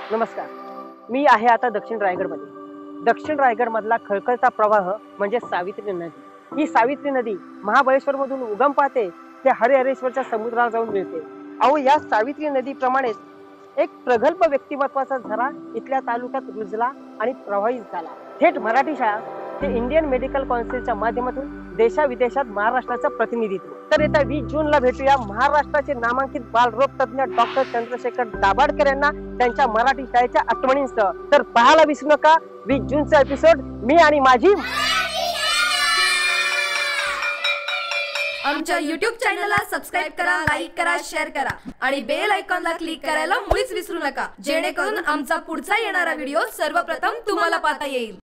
नमस्कार. मी आहे आता दक्षिण रायगडमध्ये. दक्षिण रायगड मधला खळखळता प्रवाह म्हणजे सावित्री नदी. ही सावित्री नदी महाबळेश्वर मधून उगम पाहते ते हरिहरेश्वरच्या समुद्राला जाऊन मिळते. अहो, या सावित्री नदीप्रमाणेच एक प्रगल्भ व्यक्तिमत्वाचा झरा इथल्या तालुक्यात रुजला आणि प्रवाहित झाला. थेट मराठी शाळा ते इंडियन मेडिकल काउन्सिलच्या माध्यमातून देशाविदेशात महाराष्ट्राचं प्रतिनिधित्व. तर येत्या 20 जूनला भेटूया महाराष्ट्राचे नामांकित बालरोग तज्ञ डॉक्टर चंद्रशेखर दाभाडकर यांना त्यांच्या मराठी शाळेच्या आठवणींसह. तर पाहायला विसरू नका 20 जूनचा एपिसोड मी आणि माझी. आमच्या YouTube चॅनलला सबस्क्राइब करा, लाईक करा, शेअर करा आणि बेल आयकॉनला क्लिक करायला मुळीच विसरू नका, जेणेकरून आमचा पुढचा येणारा व्हिडिओ सर्वप्रथम तुम्हाला पाहता येईल.